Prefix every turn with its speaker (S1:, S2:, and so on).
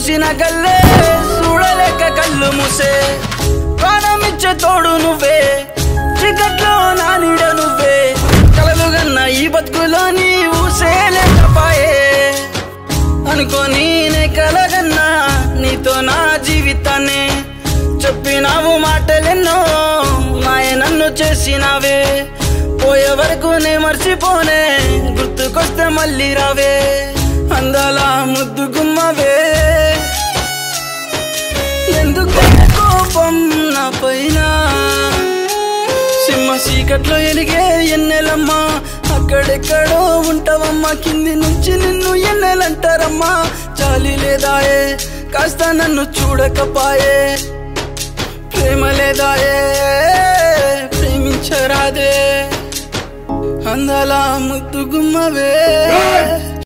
S1: చూసిన కల్లే చూడలేక కళ్ళు మూసే ప్రాణమిచ్చే తోడు నువ్వే చీకట్లో నా నీడ నువ్వే కలలుగన్న ఈ బతుకులోని ఊసేలేకపాయే అనుకోని నే కలగన్నా నీతో నా జీవితాన్ని చెప్పినావు మాటలెన్నో మాయ నన్ను చేసినావే పోయే వరకు నే మర్చిపోనే గుర్తుకొస్తే మళ్ళీ రావే అందాల ముద్దు గుమ్మవే ఎందుకు కోపం నా పైన సింహ చీకట్లో ఎలిగే ఎన్నెలమ్మా అక్కడెక్కడో ఉంటావమ్మా కింది నుంచి నిన్ను ఎన్నెలంటారమ్మా చాలి లేదాయే కాస్త నన్ను చూడకపాయే ప్రేమ లేదాయే ప్రేమించరాదే అందాల ముద్దు గుమ్మవే